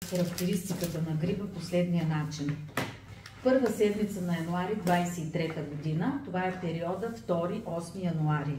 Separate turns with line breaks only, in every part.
Характеристиката на грипа последния начин. Първа седмица на януари 23 година, това е периода 2-8 януари.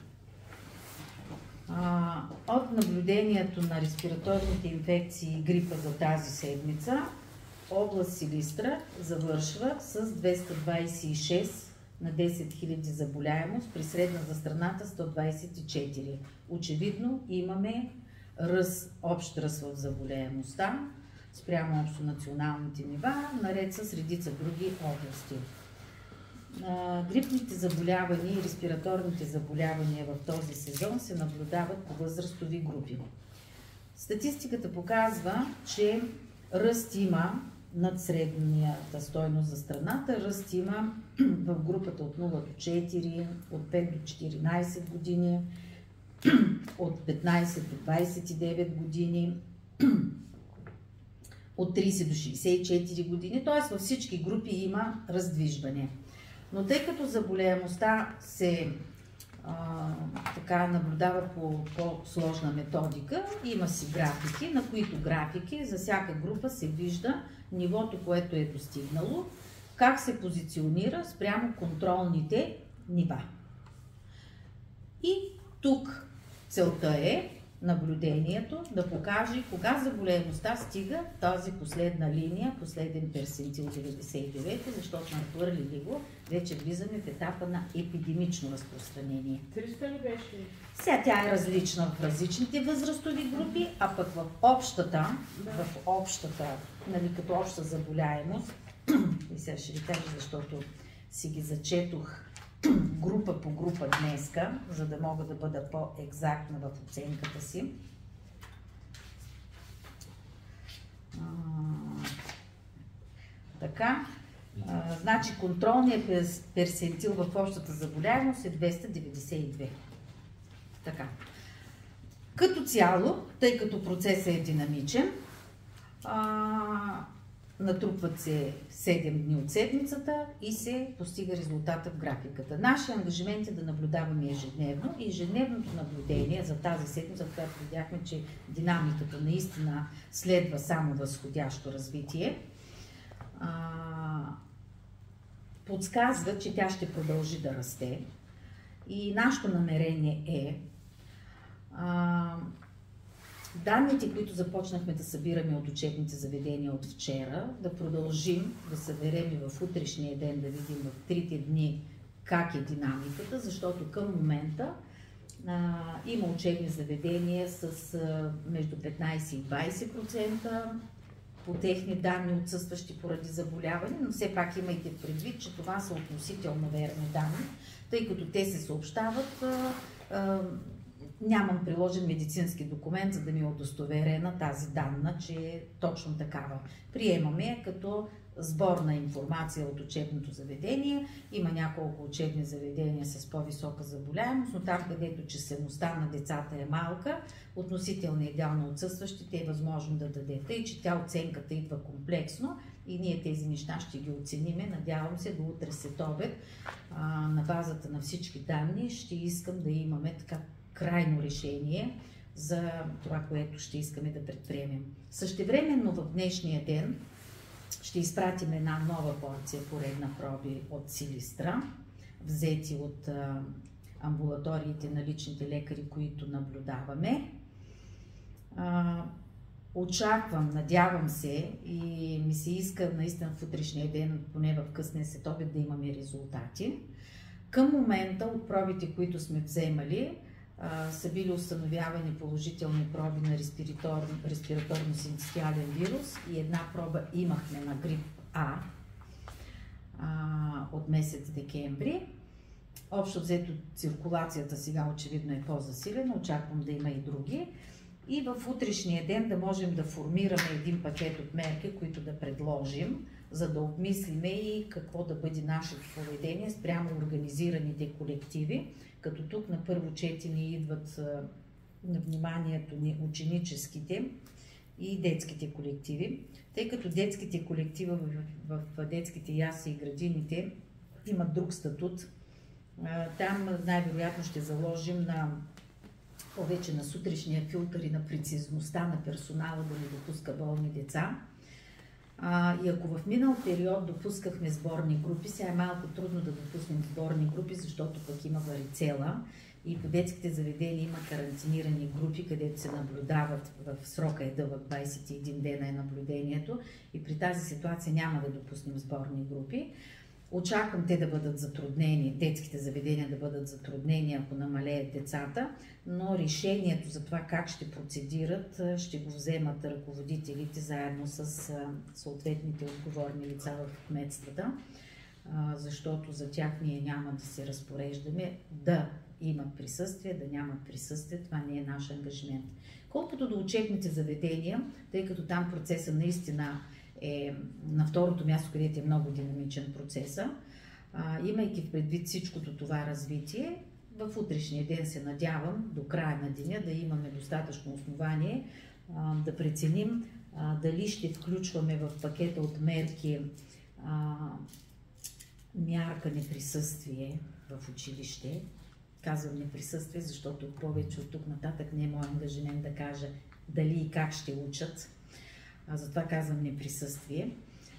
От наблюдението на респираторните инфекции и грипа за тази седмица, област Силистра завършва с 226 на 10 000 заболяемост, при средна за страната 124. Очевидно имаме общ ръст в заболяемостта спрямо общо националните нива, наред с редица други области. Грипните заболявания и респираторните заболявания в този сезон се наблюдават по възрастови групи. Статистиката показва, че ръст има над средната стойност за страната. Ръст има в групата от 0 до 4, от 5 до 14 години, от 15 до 29 години, от 30 до 64 години, т.е. във всички групи има раздвижване. Но тъй като заболеваемостта се наблюдава по по-сложна методика, има си графики, на които графики за всяка група се вижда нивото, което е достигнало, как се позиционира спрямо контролните нива. И тук целта е наблюдението да покаже кога заболеваемостта стига тази последна линия, последен персентил 99, защото надхвърли го, вече влизаме в етапа на епидемично разпространение.
300 ли беше?
Сега тя е различна в различните възрастови групи, а пък в общата, нали, като обща заболяемост, и сега ще ви кажа, защото си ги зачетох група по група днеска, за да мога да бъда по-екзактна в оценката си. Значи контролният персентил в общата заболяемост е 292. Така. Като цяло, тъй като процесът е динамичен, натрупват се 7 дни от седмицата и се постига резултата в графиката. Нашия ангажимент е да наблюдаваме ежедневно и ежедневното наблюдение за тази седмица, в която видяхме, че динамиката наистина следва само възходящо развитие, подсказва, че тя ще продължи да расте. И нашето намерение е данните, които започнахме да събираме от учебните заведения от вчера, да продължим да съберем и в утрешния ден, да видим в 3 дни как е динамиката, защото към момента има учебни заведения с между 15 и 20% по техни данни отсъстващи поради заболяване, но все пак имайте предвид, че това са относително верни данни, тъй като те се съобщават. Нямам приложен медицински документ, за да ми е удостоверена тази данна, че е точно такава. Приемаме като сборна информация от учебното заведение. Има няколко учебни заведения с по-висока заболяемост, но там, където числеността на децата е малка, относителният дял на отсъстващите е възможно да даде. Тъй, че тя оценката идва комплексно и ние тези неща ще ги оцениме. Надявам се до утре след обед на базата на всички данни ще искам да имаме така крайно решение за това, което ще искаме да предприемем. Същевременно в днешния ден ще изпратим една нова порция поредна проби от Силистра, взети от амбулаториите на личните лекари, които наблюдаваме. Очаквам, надявам се и ми се иска наистина в утрешния ден, поне в късния следобед, да имаме резултати. Към момента от пробите, които сме вземали, са били установявани положителни проби на респираторно-синцитиален вирус и една проба имахме на грип А от месец декември. Общо взето циркулацията сега очевидно е по-засилена, очаквам да има и други. И в утрешния ден да можем да формираме един пакет от мерки, които да предложим, за да обмислиме и какво да бъде нашето поведение спрямо организираните колективи, като тук на първо четене идват на вниманието ни ученическите и детските колективи, тъй като детските колективи в детските ясли и градините имат друг статут. Там най-вероятно ще заложим на повече на сутрешния филтър и на прецизността на персонала да не допуска болни деца. И ако в минал период допускахме сборни групи, сега е малко трудно да допуснем сборни групи, защото пък има варицела и по детските заведения има карантинирани групи, където се наблюдават, в срока е дълъг, 21 дена е наблюдението и при тази ситуация няма да допуснем сборни групи. Очаквам те да бъдат затруднени, детските заведения да бъдат затруднени, ако намалеят децата, но решението за това как ще процедират ще го вземат ръководителите заедно с съответните отговорни лица в кметствата, защото за тях ние няма да се разпореждаме да имат присъствие, да нямат присъствие, това не е наш ангажимент. Колкото до учебните заведения, тъй като там процесът наистина е на второто място, където е много динамичен процеса, имайки в предвид всичкото това развитие, в утрешния ден се надявам до края на деня да имаме достатъчно основание да преценим дали ще включваме в пакета от мерки мярка неприсъствие в училище. Казвам неприсъствие, защото повече от тук нататък не е мой ангажимент да кажа дали и как ще учат. Затова казвам неприсъствие.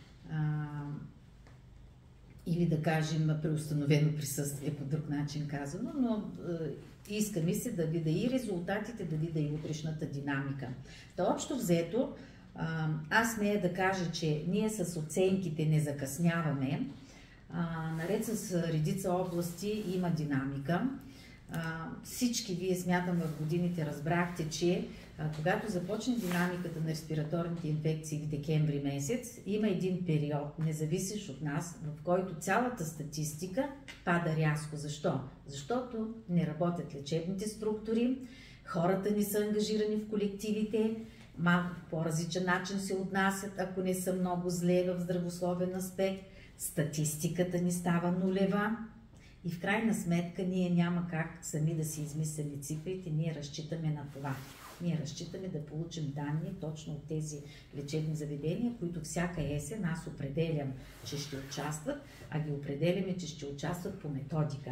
Или да кажем преустановено присъствие, по друг начин казано, но иска ми се да видя и резултатите, да видя и утрешната динамика. Та общо взето, аз смея да кажа, че ние с оценките не закъсняваме. Наред с редица области има динамика. Всички вие, смятам, в годините разбрахте, че когато започне динамиката на респираторните инфекции в декември месец, има един период, независещ от нас, в който цялата статистика пада рязко. Защо? Защото не работят лечебните структури, хората не са ангажирани в колективите, малко по-различен начин се отнасят, ако не са много зле в здравословен аспект, статистиката ни става нулева. И в крайна сметка ние няма как сами да си измислили цифрите, ние разчитаме на това. Ние разчитаме да получим данни точно от тези лечебни заведения, които всяка есен аз определям, че ще участват, а ги определяме, че ще участват по методика.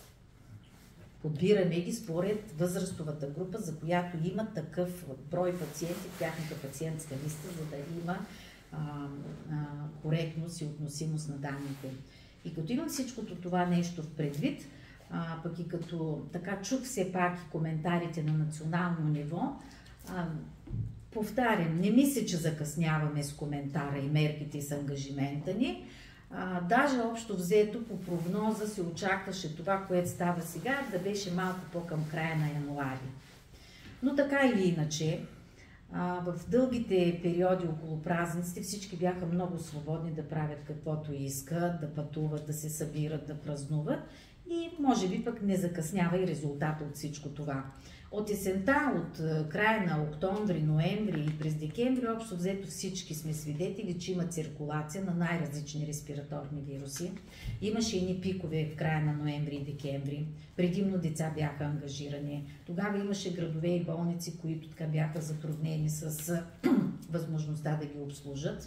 Подбираме ги според възрастовата група, за която има такъв брой пациенти в тяхната пациентска листа, за да има коректност и относимост на данните. И като имам всичкото това нещо в предвид, пък и като така чух все пак и коментарите на национално ниво, повтарям, не мисля, че закъсняваме с коментара и мерките и с ангажимента ни. Даже общо взето по прогноза се очакваше това, което става сега, да беше малко по-към края на януари. Но така или иначе, в дългите периоди около празниците всички бяха много свободни да правят каквото искат, да пътуват, да се събират, да празнуват и може би пък не закъснява и резултата от всичко това. От есента, от края на октомври, ноември и през декември, общо взето всички сме свидетели, че има циркулация на най-различни респираторни вируси. Имаше едни пикове в края на ноември и декември. Предимно деца бяха ангажирани. Тогава имаше градове и болници, които така бяха затруднени с възможността да ги обслужат.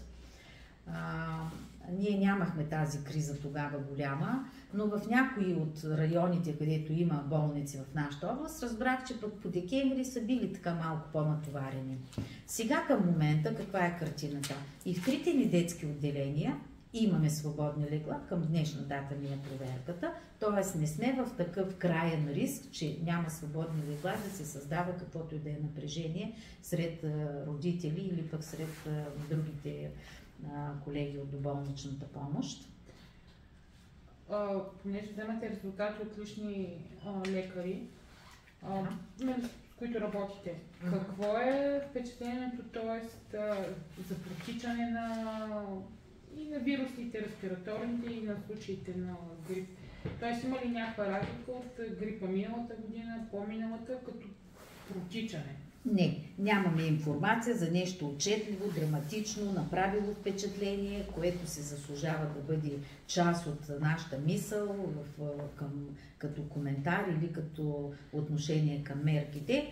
Ние нямахме тази криза тогава голяма, но в някои от районите, където има болници в нашата област, разбрах, че пък по декември са били така малко по-натоварени. Сега към момента каква е картината? И в трите ни детски отделения имаме свободни легла, към днешна дата ми е проверката, т.е. не сме в такъв краен риск, че няма свободни легла да се създава каквото и да е напрежение сред родители или пък сред другите колеги от доболничната помощ.
Понеже вземате резултати от лични лекари, с които работите, какво е впечатлението, т.е. за протичане и на вирусите, респираторните, и на случаите на грип? Т.е. има ли някаква разлика от грипа миналата година, по-миналата, като протичане?
Не, нямаме информация за нещо отчетливо, драматично, направило впечатление, което се заслужава да бъде част от нашата мисъл като коментар или като отношение към мерките.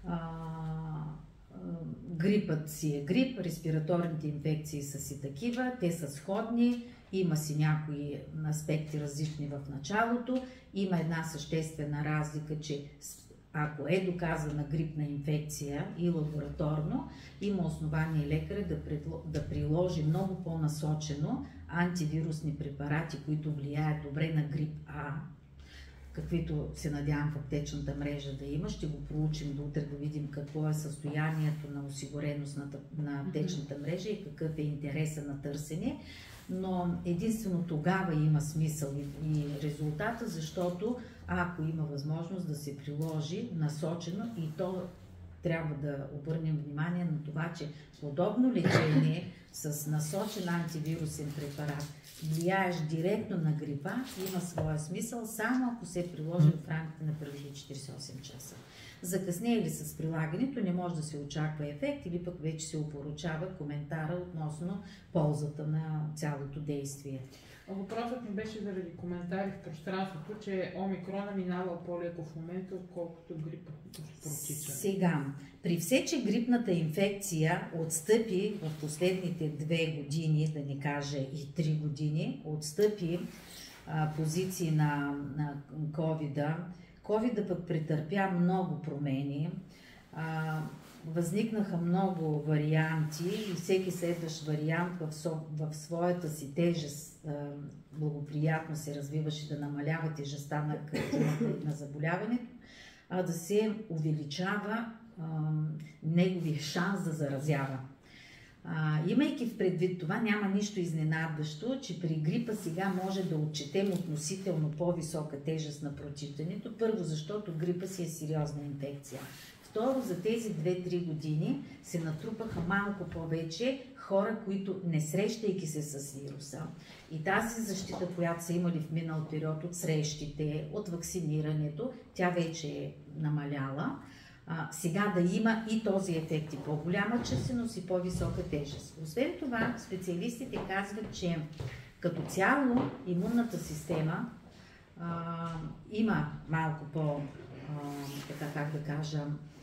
Грипът си е грип, респираторните инфекции са си такива, те са сходни, има си някои аспекти различни в началото, има една съществена разлика, че ако е доказана грипна инфекция и лабораторно, има основание лекаря да приложи много по-насочено антивирусни препарати, които влияят добре на грип А, каквито се надявам в аптечната мрежа да има. Ще го проучим до утре да видим какво е състоянието на осигуреност на аптечната мрежа и какъв е интереса на търсене. Но единствено тогава има смисъл и резултата, защото ако има възможност да се приложи насочено, и то трябва да обърнем внимание на това, че подобно лечение с насочен антивирусен препарат, влияеш директно на грипа, има своя смисъл, само ако се приложи в рамките на първите 48 часа. Закъснее ли с прилагането, не може да се очаква ефект или пък вече се опоручава коментара относно ползата на цялото действие.
Въпросът ми беше заради коментари в пространството, че омикрона минава по-леко в момента, отколкото грипа протича.
Сега, при все, че грипната инфекция отстъпи в последните 2 години, да не кажа и 3 години, отстъпи позиции на ковида, ковида пък претърпя много промени, възникнаха много варианти и всеки следващ вариант в своята си тежест благоприятно се развиваше да намалява тежестта на картината и на заболяването, а да се увеличава неговия шанс да заразява. Имайки в предвид това, няма нищо изненадващо, че при грипа сега може да отчетем относително по-висока тежест на протичането. Първо, защото грипа си е сериозна инфекция. Второ, за тези 2-3 години се натрупаха малко повече хора, които не срещайки се с вируса. И тази защита, която са имали в минал период от срещите, от вакцинирането, тя вече е намаляла. Сега да има и този ефект и по-голяма численост и по-висока тежест. Освен това, специалистите казват, че като цяло имунната система има малко така как да кажа,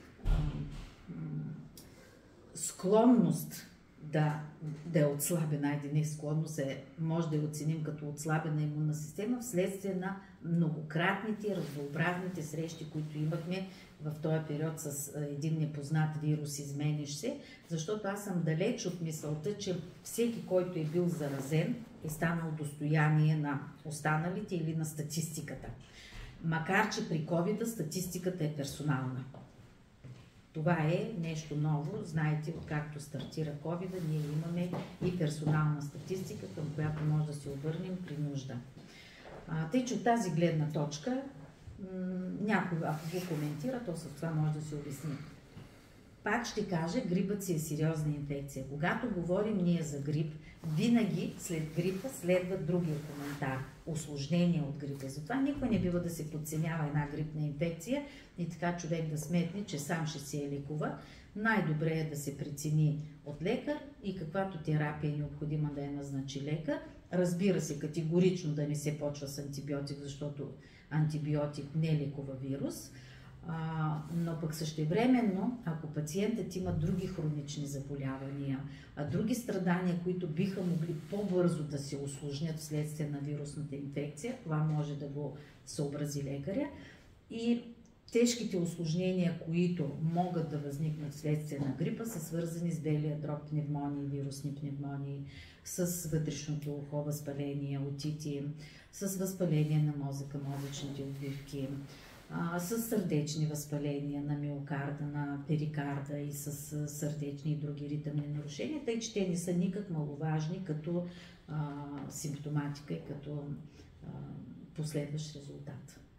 склонност да е отслабена, не склонност може да я оценим като отслабена имунна система вследствие на многократните, разнообразните срещи, които имахме в този период с един непознат вирус, измениш се, защото аз съм далеч от мисълта, че всеки, който е бил заразен, е станал достояние на останалите или на статистиката. Макар че при COVID статистиката е персонална. Това е нещо ново. Знаете, откакто стартира COVID, ние имаме и персонална статистика, към която може да се обърнем при нужда. Тъй, че от тази гледна точка, някой, ако го коментира, то с това може да се обясни. Пак ще кажа, грипът си е сериозна инфекция. Когато говорим ние за грип, винаги след грипа следва другия коментар. Усложнение от грипа. Затова никой не бива да се подценява една грипна инфекция и така човек да сметне, че сам ще се лекува. Най-добре е да се прецени от лекар и каквато терапия е необходима да я назначи лекар. Разбира се, категорично да не се почва с антибиотик, защото антибиотик не лекува вирус. Но пък същевременно, ако пациентът има други хронични заболявания, други страдания, които биха могли по-бързо да се усложнят вследствие на вирусната инфекция, това може да го съобрази лекаря. И тежките усложнения, които могат да възникнат вследствие на грипа, са свързани с белия дроб пневмонии, вирусни пневмонии, с вътрешното ухо възпаление, отити, с възпаление на мозъка, мозъчните отбивки, с сърдечни възпаления на миокарда, на перикарда и с сърдечни и други ритъмни нарушения, тъй че те не са никак маловажни като симптоматика и като последващ резултат.